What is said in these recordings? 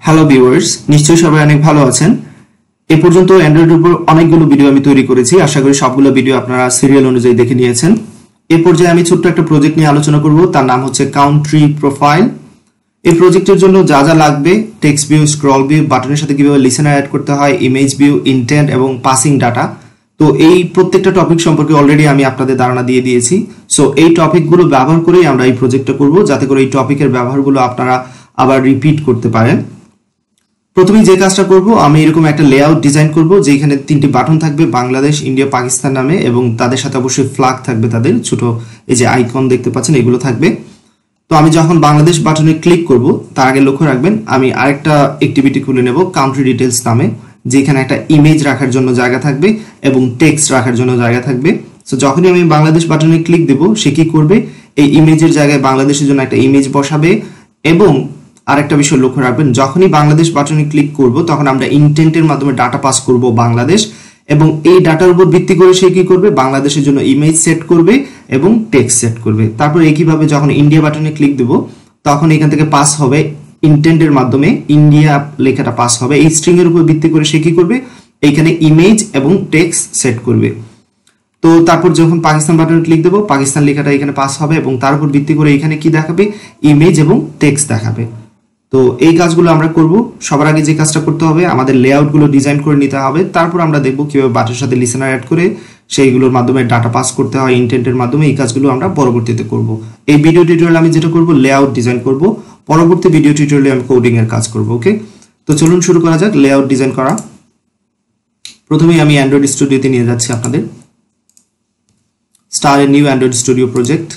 Hello viewers, নিশ্চয়ই সবাই অনেক ভালো আছেন। এ পর্যন্ত অ্যান্ড্রয়েডের উপর অনেকগুলো ভিডিও আমি তৈরি করেছি। আশা করি সবগুলো ভিডিও আপনারা সিরিয়াল অনুযায়ী দেখে নিয়েছেন। এ পর্যায়ে আমি ছোট্ট একটা প্রজেক্ট নিয়ে আলোচনা করব, তার নাম হচ্ছে কাউন্ট্রি প্রোফাইল। এই প্রজেক্টের জন্য যা যা লাগবে, টেক্সট ভিউ, স্ক্রল ভিউ, বাটনের সাথে কিভাবে লিসেনার অ্যাড করতে হয়, ইমেজ ভিউ, ইন্টেন্ট এবং পাসিং ডাটা। তো এই প্রত্যেকটা টপিক সম্পর্কে অলরেডি আমি আপনাদের ধারণা দিয়ে দিয়েছি। সো এই টপিকগুলো ব্যবহার করেই আমরা এই প্রজেক্টটা করব, যাতে করে এই টপিকের ব্যবহারগুলো আপনারা আবার রিপিট করতে পারেন। প্রথমে যে কাজটা করব, আমি এরকম একটা লেআউট ডিজাইন করব, যেখানে তিনটি বাটন থাকবে বাংলাদেশ, ইন্ডিয়া, পাকিস্তান নামে, এবং তাদের সাথে অবশ্যই ফ্ল্যাগ থাকবে, তাদের ছোট এই যে আইকন দেখতে পাচ্ছেন এগুলো থাকবে। তো আমি যখন বাংলাদেশ বাটনে ক্লিক করব, তার আগে লক্ষ্য রাখবেন আমি আরেকটা অ্যাক্টিভিটি খুলে নেব কান্ট্রি ডিটেলস নামে, যেখানে একটা ইমেজ রাখার জন্য জায়গা থাকবে এবং টেক্সট রাখার জন্য জায়গা থাকবে। সো যখনই আমি বাংলাদেশ বাটনে ক্লিক দেব, সে কি করবে, এই ইমেজের জায়গায় বাংলাদেশের জন্য একটা ইমেজ বসাবে। এবং আরেকটা বিষয় লক্ষ্য রাখবেন, যখনই বাংলাদেশ বাটনে ক্লিক করব, তখন আমরা ইন্টেন্টের মাধ্যমে ডাটা পাস করব বাংলাদেশ, এবং এই ডাটার উপর ভিত্তি করে সে কি করবে, বাংলাদেশের জন্য ইমেজ সেট করবে এবং টেক্সট সেট করবে। তারপর একইভাবে যখন ইন্ডিয়া বাটনে ক্লিক দেব, তখন এখান থেকে পাস হবে ইন্টেন্টের মাধ্যমে ইন্ডিয়া লেখাটা পাস হবে। এই স্ট্রিং এর উপর ভিত্তি করে সে কি করবে, এইখানে ইমেজ এবং টেক্সট সেট করবে। তো তারপর যখন পাকিস্তান বাটনে ক্লিক দেব, পাকিস্তান লেখাটা এখানে পাস হবে এবং তার উপর ভিত্তি করে এখানে কি দেখাবে, ইমেজ এবং টেক্সট দেখাবে। তো এই কাজগুলো আমরা করব। সবার আগে যে কাজটা করতে হবে, আমাদের লেআউটগুলো ডিজাইন করে নিতে হবে। তারপর আমরা দেখব কিভাবে বাটের সাথে লিসেনার অ্যাড করে সেইগুলোর মাধ্যমে ডাটা পাস করতে হয় ইন্টেন্টের মাধ্যমে। এই কাজগুলো আমরা পরবর্তীতে করব। এই ভিডিও টিউটোরিয়ালে আমি যেটা করব, লেআউট ডিজাইন করব। পরবর্তী ভিডিও টিউটোরিয়ালে আমি কোডিং এর কাজ করব। ওকে, তো চলুন শুরু করা যাক লেআউট ডিজাইন করা। প্রথমেই আমি অ্যান্ড্রয়েড স্টুডিওতে নিয়ে যাচ্ছি আপনাদের। Start a new Android studio project.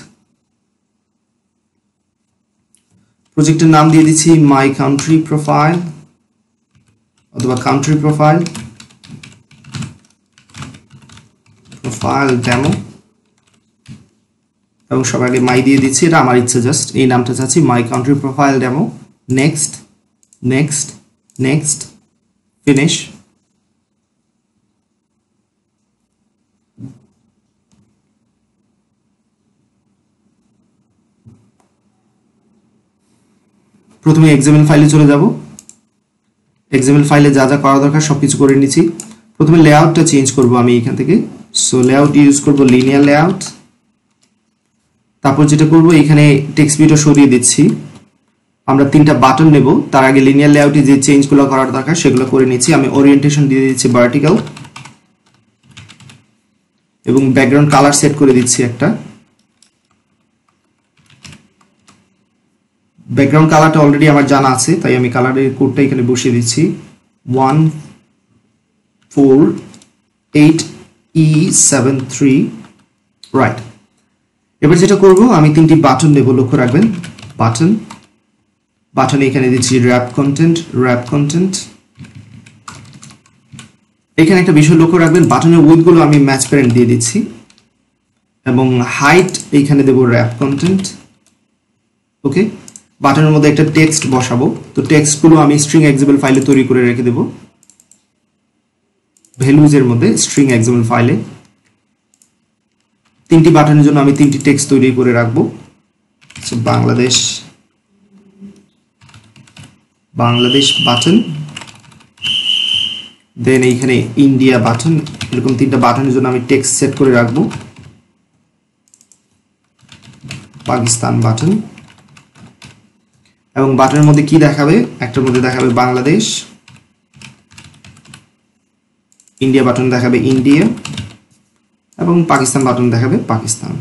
প্রজেক্টের নাম দিয়ে দিচ্ছি মাই কান্ট্রি প্রোফাইল অথবা কান্ট্রি প্রোফাইল ডেমো, এবং সবার আগে মাই দিয়ে দিচ্ছি। এটা আমার ইচ্ছে, জাস্ট এই নামটা চাচ্ছি, my country profile demo. Next next next, finish. প্রথমে এক্সএমএল ফাইলে চলে যাব। এক্সএমএল ফাইলে যা যা করা দরকার সবকিছু করে নিচ্ছি। প্রথমে লেআউটটা চেঞ্জ করব আমি এখান থেকে। সো লেআউট ইউজ করব লিনিয়ার লেআউট। তারপর যেটা করব, এখানে টেক্সট ভিউটা সরিয়ে দিচ্ছি। আমরা তিনটা বাটন নেব, তার আগে লিনিয়ার লেআউটে যে চেঞ্জগুলো করার দরকার সেগুলো করে নিচ্ছি। আমি ওরিয়েন্টেশন দিয়ে দিচ্ছি ভার্টিক্যাল, এবং ব্যাকগ্রাউন্ড কালার সেট করে দিচ্ছি একটা। ব্যাকগ্রাউন্ড কালারটা অলরেডি আমার জানা আছে, তাই আমি কালারের কোডটা এখানে বসিয়ে দিচ্ছি 148E73, রাইট। এবার যেটা করব, আমি তিনটি বাটন নেব, লক্ষ্য রাখবেন বাটনে এখানে দিচ্ছি র্যাপ কন্টেন্ট। এখানে একটা বিষয় লক্ষ্য রাখবেন, বাটনের উইডথগুলো আমি ম্যাচ প্যারেন্ট দিয়ে দিচ্ছি, এবং হাইট এইখানে দেব র্যাপ কন্টেন্ট। ওকে, বাটনের মধ্যে একটা টেক্সট বসাবো। তো টেক্সটগুলো আমি স্ট্রিং এক্সাম্পল ফাইলে তৈরি করে রেখে দেব, ভ্যালুজ এর মধ্যে স্ট্রিং এক্সাম্পল ফাইলে। তিনটি বাটনের জন্য আমি তিনটি টেক্সট তৈরি করে রাখবো। বাংলাদেশ বাটন, দেন এইখানে ইন্ডিয়া বাটন। এরকম তিনটা বাটনের জন্য আমি টেক্সট সেট করে রাখবো। পাকিস্তান বাটন, এবং বাটনের মধ্যে কি দেখাবে, একটার মধ্যে দেখাবে বাংলাদেশ, ইন্ডিয়া বাটন দেখাবে ইন্ডিয়া, এবং পাকিস্তান বাটন দেখাবে পাকিস্তান,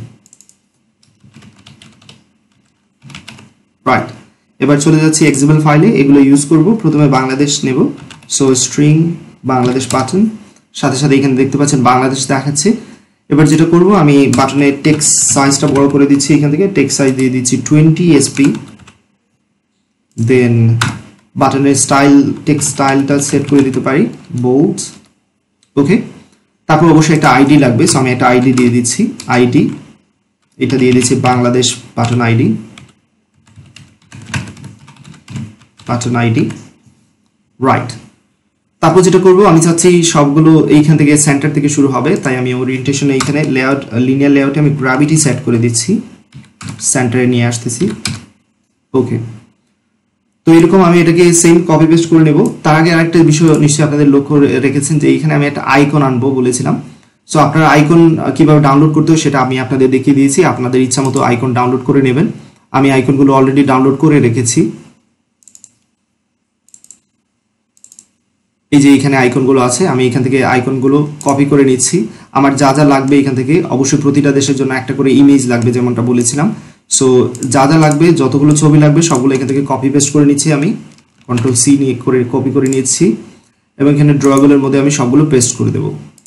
রাইট। এবার চলে যাচ্ছি এক্সাম্পল ফাইলে, এগুলো ইউজ করব। প্রথমে বাংলাদেশ নেব, সো স্ট্রিং বাংলাদেশ বাটন, সাথে সাথে এখানে দেখতে পাচ্ছেন বাংলাদেশ দেখাচ্ছে। এবার যেটা করব, আমি বাটনের টেক্সট সাইজটা বড় করে দিচ্ছি, এখান থেকে টেক্সট সাইজ দিয়ে দিচ্ছি 20 SP। দেন বাটনের স্টাইল, টেক্সট স্টাইলটা সেট করে দিতে পারি বোল্ড। ওকে, তারপর অবশ্যই একটা আইডি লাগবে, সো আমি একটা আইডি দিয়ে দিচ্ছি, আইডি এটা দিয়ে দিচ্ছি বাংলাদেশ বাটন আইডি, রাইট। তারপর যেটা করব, আমি চাচ্ছি সবগুলো এইখান থেকে সেন্টার থেকে শুরু হবে, তাই আমি ওরিয়েন্টেশনে এইখানে লেআউট, লিনিয়ার লেআউটে আমি গ্র্যাভিটি সেট করে দিচ্ছি, সেন্টারে নিয়ে আসতেছি। ওকে, তো এরকম আমি এটাকে সেম কপি পেস্ট করে নেব। তার আগে আরেকটা বিষয় নিশ্চয়ই আপনাদের লক্ষ্য রেখেছেন যে এখানে আমি একটা আইকন আনবো বলেছিলাম। সো আপনারা আইকন কিভাবে ডাউনলোড করতে হয় সেটা আমি আপনাদের দেখিয়ে দিয়েছি। আপনাদের ইচ্ছা মতো আইকন ডাউনলোড করে নেবেন। আমি আইকনগুলো অলরেডি ডাউনলোড করে রেখেছি। এই যে এখানে আইকনগুলো আছে, আমি এখান থেকে আইকনগুলো কপি করে নিচ্ছি। আমার যা যা লাগবে এখান থেকে, অবশ্যই প্রতিটা দেশের জন্য একটা করে ইমেজ লাগবে যেমনটা বলেছিলাম। সো যা যা লাগবে, যতগুলো ছবি লাগবে সবগুলো এখান থেকে কপি পেস্ট করে নিচ্ছি। আমি কন্ট্রোল সি নিয়ে করে কপি করে নিচ্ছি এবং এখানে ড্রয়াবলের মধ্যে আমি সবগুলো পেস্ট করে দেব।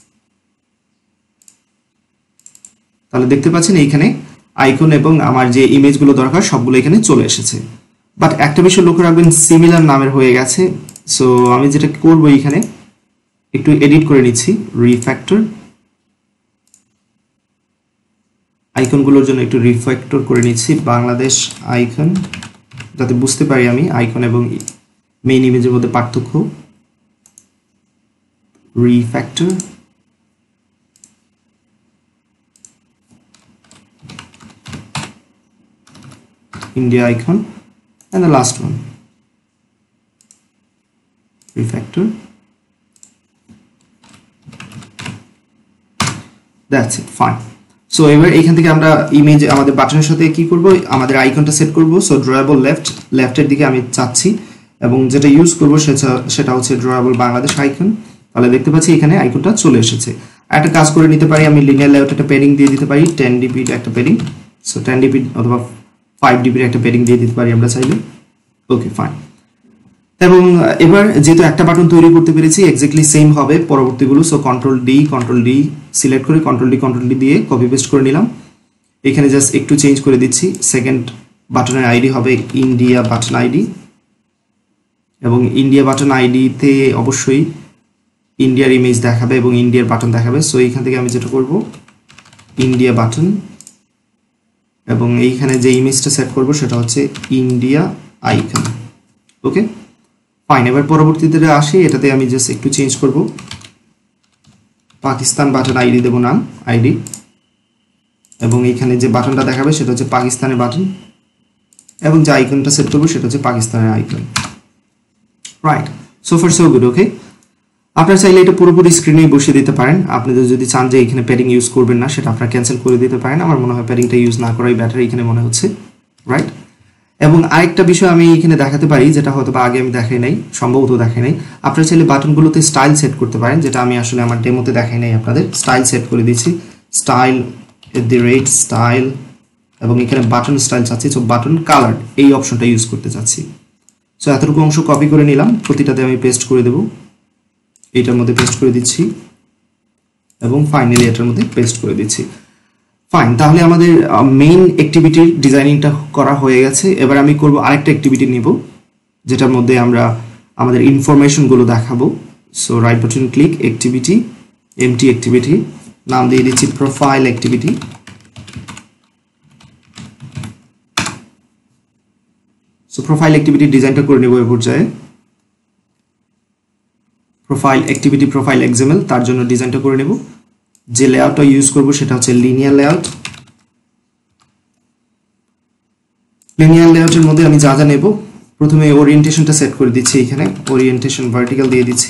তাহলে দেখতে পাচ্ছেন এইখানে আইকন এবং আমার যে ইমেজগুলো দরকার সবগুলো এখানে চলে এসেছে। বাট একটা বিষয় লক্ষ্য রাখবেন, সিমিলার নামের হয়ে গেছে। সো আমি যেটা করব এখানে একটু এডিট করে নিচ্ছি, রিফ্যাক্টর, আইকনগুলোর জন্য একটু রিফ্যাক্টর করে নিচ্ছি বাংলাদেশ আইকন, যাতে বুঝতে পারি আমি আইকন এবং মেইন ইমেজের মধ্যে পার্থক্য। Refactor, India icon, and the last one refactor. That's it, fine. So এবার এখান থেকে আমরা ইমেজ আমাদের বাটনের সাথে কি করব, আমাদের আইকনটা সেট করব। সো ড্রয়াবল লেফটের দিকে আমি চাচ্ছি এবং যেটা ইউজ করব সেটা হচ্ছে ড্রয়াবল বাংলাদেশ আইকন। তাহলে দেখতে পাচ্ছি এখানে আইকনটা চলে এসেছে। একটা কাজ করে নিতে পারি, আমি লিনিয়ার লেআউট একটা প্যাডিং দিয়ে দিতে পারি, 10 dp একটা প্যাডিং। সো 10 dp অথবা 5 dp একটা প্যাডিং দিয়ে দিতে পারি আমরা চাইলে। Okay, fine. এবং এবার যেহেতু একটা বাটন তৈরি করতে পেরেছি, এক্স্যাক্টলি সেম হবে পরবর্তীগুলো। সো কন্ট্রোল ডি সিলেক্ট করে কন্ট্রোল ডি দিয়ে কপি পেস্ট করে নিলাম। এখানে জাস্ট একটু চেঞ্জ করে দিচ্ছি। সেকেন্ড বাটনের আইডি হবে ইন্ডিয়া বাটন আইডি, এবং ইন্ডিয়া বাটন আইডিতে অবশ্যই ইন্ডিয়ার ইমেজ দেখাবে এবং ইন্ডিয়ার বাটন দেখাবে। সো এইখান থেকে আমি যেটা করব, ইন্ডিয়া বাটন, এবং এইখানে যে ইমেজটা সেট করব সেটা হচ্ছে ইন্ডিয়া আইকন। ওকে, ফাইন। এবার পরবর্তীতে আসি, এটাতে আমি জাস্ট একটু চেঞ্জ করব, পাকিস্তান বাটন আইডি দেব নাম আইডি, এবং এইখানে যে বাটনটা দেখাবে সেটা হচ্ছে পাকিস্তানের বাটন, এবং যে আইকনটা সেট করব সেটা হচ্ছে পাকিস্তানের icon. Right, so far so good. Okay, আপনারা চাইলে এটা পুরোপুরি স্ক্রিনেই বসিয়ে দিতে পারেন। আপনাদের যদি চান যে এখানে প্যাডিং ইউজ করবেন না, সেটা আপনারা ক্যান্সেল করে দিতে পারেন। আমার মনে হয় প্যাডিংটা ইউজ না করাই বেটার এখানে মনে হচ্ছে। রাইট, এবং আরেকটা বিষয় আমি এখানে দেখাতে পারি, যেটা হয়তো বা আগে আমি দেখাই নাই, সম্ভবত দেখাই নাই। আপনারা চাইলে বাটনগুলোতে স্টাইল সেট করতে পারেন, যেটা আমি আসলে আমার ডেমোতে দেখাই নাই আপনাদের। স্টাইল সেট করে দিচ্ছি, স্টাইল স্টাইল, এবং এখানে বাটন স্টাইল চাচ্ছি। সো বাটন কালার এই অপশনটা ইউজ করতে চাচ্ছি। সো এতটুকু অংশ কপি করে নিলাম, প্রতিটাতে আমি পেস্ট করে দেবো। এটার মধ্যে পেস্ট করে দিচ্ছি এবং ফাইনালি এটার মধ্যে পেস্ট করে দিচ্ছি। ফাইন, তাহলে আমাদের মেইন অ্যাক্টিভিটির ডিজাইনিংটা করা হয়ে গেছে। এবার আমি করব আরেকটা অ্যাক্টিভিটি নিব, যেটার মধ্যে আমরা আমাদের ইনফরমেশনগুলো দেখাবো। So right button click, activity, empty activity, নাম দিয়ে দিচ্ছি profile activity. So profile activity ডিজাইনটা করে নেব এই পর্যায়ে। প্রোফাইল অ্যাক্টিভিটি প্রোফাইল এক্সএমএল, তার জন্য ডিজাইনটা করে নেব। যে লেআউটটা ইউজ করব সেটা হচ্ছে লিনিয়ার লেআউট। লিনিয়ার লেআউটের মধ্যে আমি যা যা নেব, প্রথমে ওরিয়েন্টেশনটা সেট করে দিচ্ছি। এখানে ওরিয়েন্টেশন ভার্টিক্যাল দিয়ে দিচ্ছি,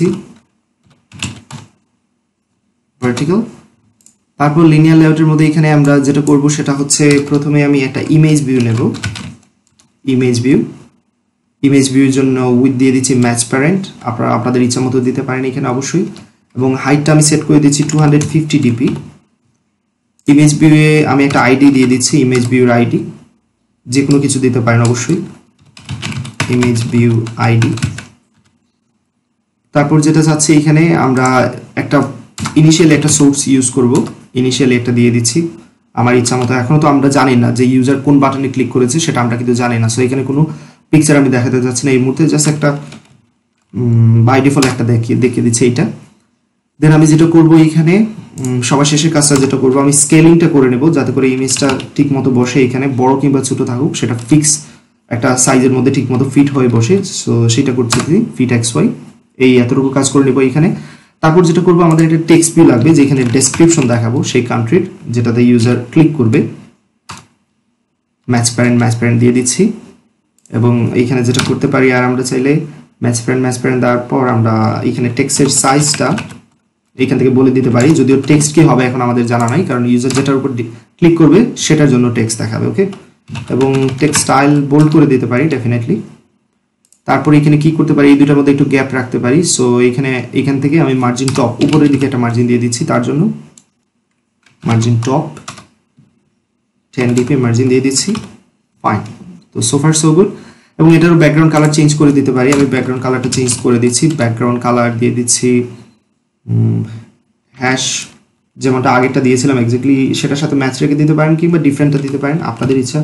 ভার্টিক্যাল। তারপর লিনিয়ার লেআউটের মধ্যে এখানে আমরা যেটা করব সেটা হচ্ছে, প্রথমে আমি একটা ইমেজ ভিউ নেব। ইমেজ ভিউর জন্য উইথ দিয়ে দিচ্ছি ম্যাচ প্যারেন্ট, আপনারা আপনাদের ইচ্ছা মতো দিতে পারেন এখানে অবশ্যই, এবং হাইটটা আমি সেট করে দিচ্ছি 250 dp। ইমেজ ভিউয়ে আমি একটা আইডি দিয়ে দিচ্ছি, ইমেজ ভিউর আইডি, যে কোনো কিছু দিতে পারেন অবশ্যই, ইমেজ ভিউ আইডি। তারপর যেটা চাচ্ছি এখানে আমরা একটা ইনিশিয়ালি একটা সোর্স ইউজ করব, ইনিশিয়ালি একটা দিয়ে দিচ্ছি আমার ইচ্ছা মতো। এখনো তো আমরা জানি না যে ইউজার কোন বাটনে ক্লিক করেছে, সেটা আমরা কিন্তু জানি না। সো এখানে কোনো পিকচার আমি দেখাতে যাচ্ছি না এই মুহূর্তে, জাস্ট একটা বাই ডিফল্ট একটা দেখিয়ে দিচ্ছি এইটা। দেন আমি যেটা করব এখানে সবার শেষের কাজটা যেটা করব, আমি স্কেলিংটা করে নেব যাতে করে ইমেজটা ঠিক মতো বসে, এখানে বড় কিংবা ছোট থাকুক সেটা ফিক্স একটা সাইজের মধ্যে ঠিক মতো ফিট হয়ে বসে। সো সেটা করছি ফিট XY, এই এতটুকু কাজ করে নেব এখানে। তারপর যেটা করব, আমাদের একটা টেক্সট ভিউ লাগবে যেখানে ডেসক্রিপশন দেখাবো সেই কান্ট্রির, যেটাতে ইউজার ক্লিক করবে। ম্যাচ প্যারেন্ট দিয়ে দিচ্ছি, এবং এইখানে যেটা করতে পারি, আর আমরা চাইলে ম্যাচ প্যারেন্ট দেওয়ার পর আমরা এখানে টেক্সটের সাইজটা এখান থেকে বলে দিতে পারি, যদিও টেক্সট কি হবে এখন আমাদের জানা নাই, কারণ ইউজার যেটার উপর ক্লিক করবে সেটার জন্য টেক্সট দেখাবে। ওকে, এবং টেক্সট স্টাইল বোল্ড করে দিতে পারি ডেফিনেটলি। তারপর এখানে কি করতে পারি, এই দুটার মধ্যে একটু গ্যাপ রাখতে পারি। সো এখান থেকে আমি মার্জিন টপ উপরের দিকে একটা মার্জিন দিয়ে দিচ্ছি, তার জন্য মার্জিন টপ 10 dp মার্জিন দিয়ে দিচ্ছি। ফাইন, তো সোফার সো গুড। এবং এটারও ব্যাকগ্রাউন্ড কালার চেঞ্জ করে দিতে পারি। আমি ব্যাকগ্রাউন্ড কালারটা চেঞ্জ করে দিচ্ছি, ব্যাকগ্রাউন্ড কালার দিয়ে দিচ্ছি হ্যাশ, যেমনটা আগেরটা দিয়েছিলাম এক্স্যাক্টলি সেটার সাথে ম্যাচ রেখে দিতে পারেন, কিংবা ডিফারেন্টটা দিতে পারেন, আপনাদের ইচ্ছা।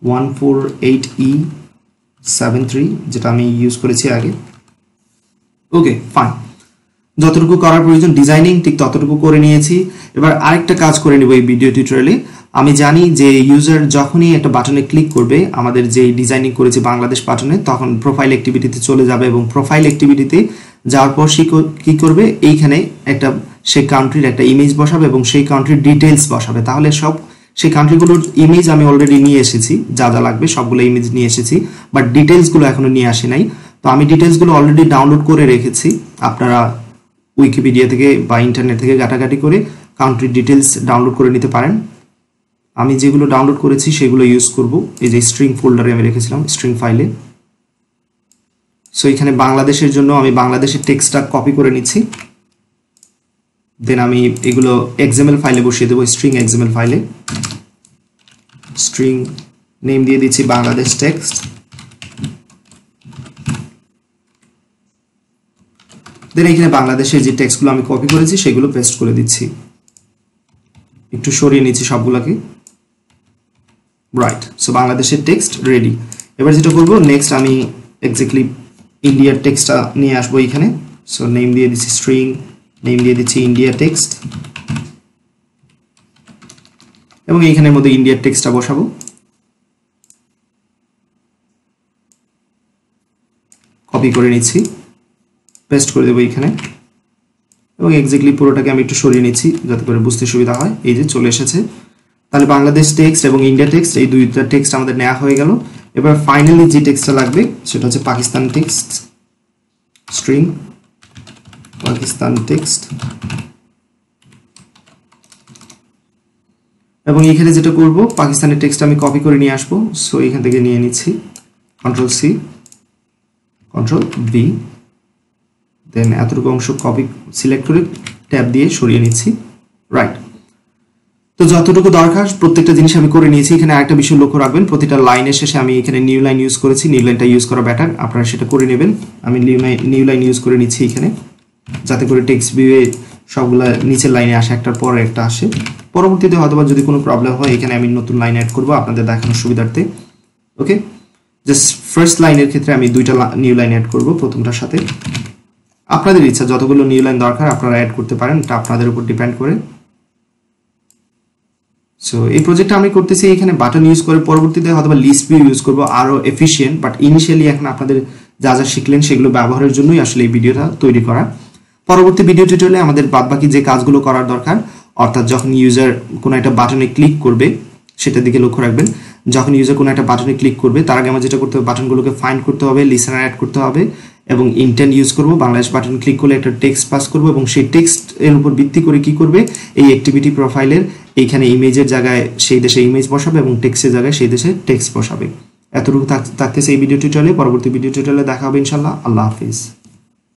148E73 যেটা আমি ইউজ করেছি আগে। ওকে ফাইন, যতটুকু করার প্রয়োজন ডিজাইনিং ঠিক ততটুকু করে নিয়েছি। এবার আরেকটা কাজ করে নেব এই ভিডিও টিউটোরিয়ালে। আমি জানি যে ইউজার যখনই একটা বাটনে ক্লিক করবে, আমাদের যে ডিজাইনিং করেছে বাংলাদেশ বাটনে, তখন প্রোফাইল অ্যাক্টিভিটিতে চলে যাবে এবং প্রোফাইল অ্যাক্টিভিটিতে যাওয়ার পর সে কি করবে, এইখানে একটা সেই কান্ট্রির একটা ইমেজ বসাবে এবং সেই কান্ট্রির ডিটেলস বসাবে। তাহলে সব সেই কান্ট্রিগুলোর ইমেজ আমি অলরেডি নিয়ে এসেছি, যা যা লাগবে সবগুলো ইমেজ নিয়ে এসেছি, বাট ডিটেলসগুলো এখনো নিয়ে আসি নাই। তো আমি ডিটেলসগুলো অলরেডি ডাউনলোড করে রেখেছি। আপনারা উইকিপিডিয়া থেকে বা ইন্টারনেট থেকে ঘাটাঘাটি করে কান্ট্রি ডিটেলস ডাউনলোড করে নিতে পারেন। আমি যেগুলো ডাউনলোড করেছি সেগুলো ইউজ করব। এই যে স্ট্রিং ফোল্ডারে আমি রেখেছিলাম, স্ট্রিং ফাইলে। সো এখানে বাংলাদেশের জন্য আমি বাংলাদেশের টেক্সটটা কপি করে নিচ্ছি, দেন আমি এগুলো এক্সএমএল ফাইলে বসিয়ে দেবো, স্ট্রিং এক্সএমএল ফাইলে। স্ট্রিং নেম দিয়ে দিচ্ছি বাংলাদেশ টেক্সট, দেন এখানে বাংলাদেশের যে টেক্সটগুলো আমি কপি করেছি সেগুলো পেস্ট করে দিচ্ছি, একটু সরিয়ে নিচ্ছি সবগুলোকে। রাইট, সো বাংলাদেশের টেক্সট রেডি। এবার যেটা করবো নেক্সট, আমি এক্স্যাক্টলি ইন্ডিয়ার টেক্সটটা নিয়ে আসবো এখানে। সো নেম দিয়ে দিচ্ছি স্ট্রিং, নেম দিয়ে দিচ্ছি ইন্ডিয়া টেক্সট, এবং এইখানের মধ্যে ইন্ডিয়ার টেক্সটটা বসাবো। কপি করে নিচ্ছি, পেস্ট করে দেবো এইখানে, এবং এক্স্যাক্টলি পুরোটাকে আমি একটু সরিয়ে নিচ্ছি যাতে করে বুঝতে সুবিধা হয়। এই যে চলে এসেছে। তাহলে বাংলাদেশ টেক্সট এবং ইন্ডিয়া টেক্সট এই দুইটা টেক্সট আমাদের নেওয়া হয়ে গেল। এবার ফাইনালি যে টেক্সটটা লাগবে সেটা হচ্ছে Pakistan text, string Pakistan text, এবং এখানে যেটা করব পাকিস্তানের টেক্সট আমি কপি করে নিয়ে আসবো। সো এখান থেকে নিয়ে নিচ্ছি Ctrl+C Ctrl+V, দেন এতটুকু অংশ কপি সিলেক্ট করে ট্যাব দিয়ে সরিয়ে নিচ্ছি। রাইট, তো যতটুকু দরকার প্রত্যেকটা জিনিস আমি করে নিয়েছি। এখানে আরেকটা বিষয় লক্ষ্য রাখবেন, প্রতিটা লাইনের শেষে আমি এখানে নিউ লাইন ইউজ করেছি। নিউ লাইনটা ইউজ করা বেটার, আপনারা সেটা করে নেবেন। আমি নিউ লাইন ইউজ করে নিচ্ছি এখানে, যাতে করে টেক্সট ভিউয়ে সবগুলা নিচের লাইনে আসে, একটার পর একটা আসে। পরবর্তীতে হয়তো যদি কোনো প্রবলেম হয় এখানে আমি নতুন লাইন অ্যাড করবো আপনাদের দেখানোর সুবিধার্থে। ওকে, জাস্ট ফার্স্ট লাইনের ক্ষেত্রে আমি দুইটা নিউ লাইন অ্যাড করবো প্রথমটার সাথে। আপনাদের ইচ্ছা যতগুলো নিউ লাইন দরকার আপনারা অ্যাড করতে পারেন, এটা আপনাদের উপর ডিপেন্ড করে। সো এই প্রজেক্টটা আমি করতেছি এখানে বাটন ইউজ করে, পরবর্তীতে হয়তো লিস্ট ভিউ ইউজ করবো আরো এফিশিয়েন্ট, বাট ইনিশিয়ালি এখন আপনাদের যা যা শিখলেন সেগুলো ব্যবহারের জন্যই আসলে এই ভিডিওটা তৈরি করা। পরবর্তী ভিডিও টিউটোরিয়ালে আমাদের বাদবাকি যে কাজগুলো করার দরকার, অর্থাৎ যখন ইউজার কোনো একটা বাটনে ক্লিক করবে সেটার দিকে লক্ষ্য রাখবেন। যখন ইউজার কোনো একটা বাটনে ক্লিক করবে তার আগে আমার যেটা করতে হবে, বাটনগুলোকে ফাইন্ড করতে হবে, লিসেনার অ্যাড করতে হবে, এবং ইন্টেন্ট ইউজ করবো। বাংলাদেশ বাটন ক্লিক করলে একটা টেক্সট পাস করবো, এবং সেই টেক্সট এর উপর ভিত্তি করে কি করবে, এই অ্যাক্টিভিটি প্রোফাইলের এইখানে ইমেজের জায়গায় সেই দেশে ইমেজ বসাবে এবং টেক্সটের জায়গায় সেই দেশে টেক্সট বসাবে। এতটুকু থাকতেছে এই ভিডিও টিউটোরিয়ালে। পরবর্তী ভিডিও টিউটোরিয়ালে দেখা হবে ইনশাআল্লাহ। আল্লাহ হাফিজ।